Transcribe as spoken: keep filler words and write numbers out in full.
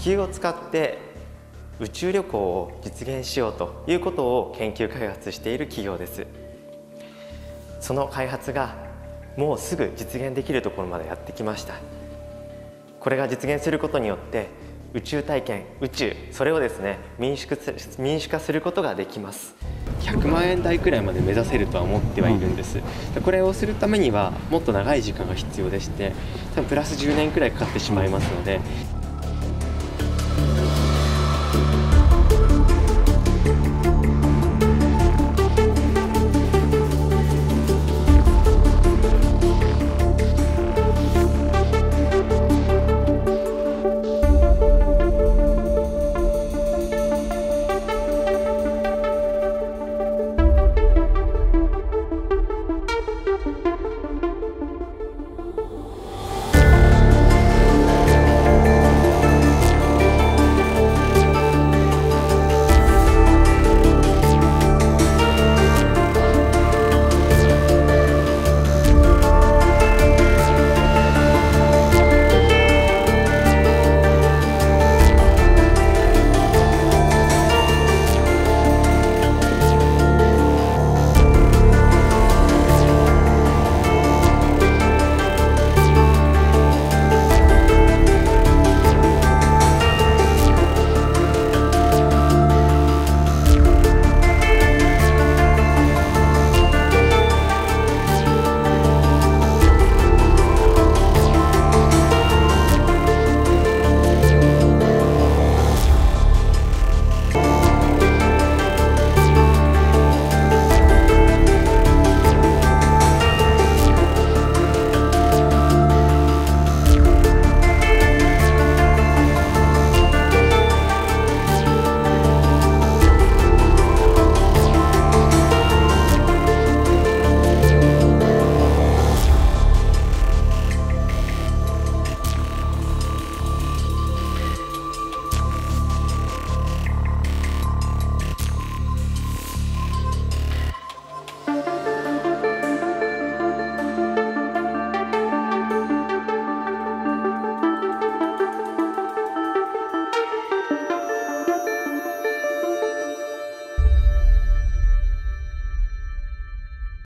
球を使って宇宙旅行を実現しようということを研究開発している企業です。その開発がもうすぐ実現できるところまでやってきました。これが実現することによって宇宙体験、宇宙、それをですね民主化す民主化することができます。ひゃくまんえん台くらいまで目指せるとは思ってはいるんです。これをするためにはもっと長い時間が必要でして、多分プラスじゅうねんくらいかかってしまいますので。